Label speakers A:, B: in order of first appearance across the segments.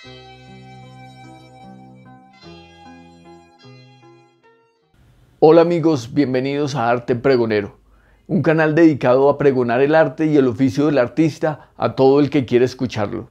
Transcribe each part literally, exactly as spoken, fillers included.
A: Hola amigos, bienvenidos a Arte Pregonero, un canal dedicado a pregonar el arte y el oficio del artista a todo el que quiere escucharlo.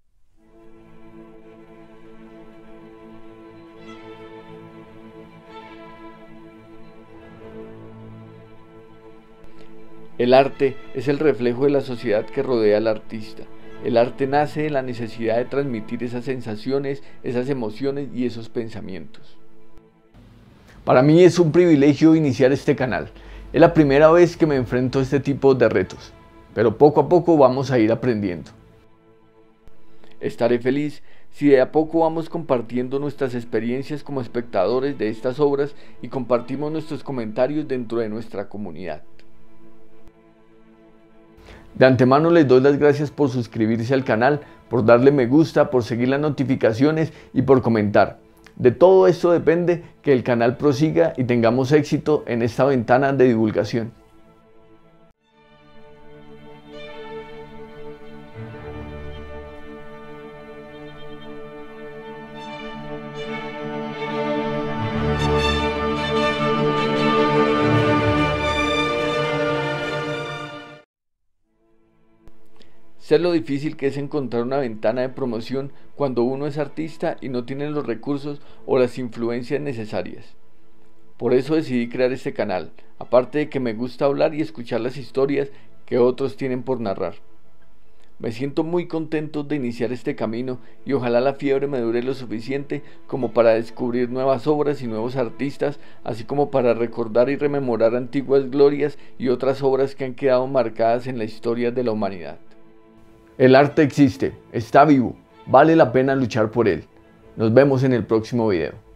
A: El arte es el reflejo de la sociedad que rodea al artista. El arte nace de la necesidad de transmitir esas sensaciones, esas emociones y esos pensamientos. Para mí es un privilegio iniciar este canal. Es la primera vez que me enfrento a este tipo de retos, pero poco a poco vamos a ir aprendiendo. Estaré feliz si de a poco vamos compartiendo nuestras experiencias como espectadores de estas obras y compartimos nuestros comentarios dentro de nuestra comunidad. De antemano les doy las gracias por suscribirse al canal, por darle me gusta, por seguir las notificaciones y por comentar. De todo esto depende que el canal prosiga y tengamos éxito en esta ventana de divulgación. Sé lo difícil que es encontrar una ventana de promoción cuando uno es artista y no tiene los recursos o las influencias necesarias. Por eso decidí crear este canal, aparte de que me gusta hablar y escuchar las historias que otros tienen por narrar. Me siento muy contento de iniciar este camino y ojalá la fiebre me dure lo suficiente como para descubrir nuevas obras y nuevos artistas, así como para recordar y rememorar antiguas glorias y otras obras que han quedado marcadas en la historia de la humanidad. El arte existe, está vivo, vale la pena luchar por él. Nos vemos en el próximo video.